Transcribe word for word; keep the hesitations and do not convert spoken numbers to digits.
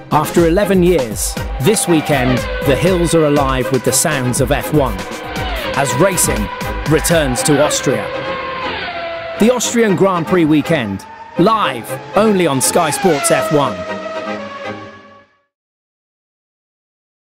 After eleven years, this weekend, the hills are alive with the sounds of F one, as racing returns to Austria. The Austrian Grand Prix weekend, live only on Sky Sports F one.